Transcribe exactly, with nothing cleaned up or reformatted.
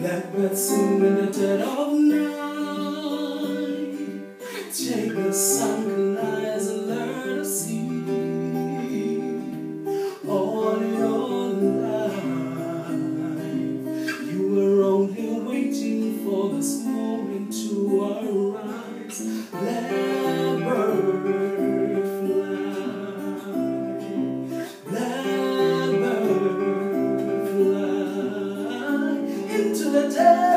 Blackbird sing in the dead of night. Take a sunken eyes and learn to see. All your life you were only waiting for this moment to arise. Blackbird fly, blackbird fly into the day.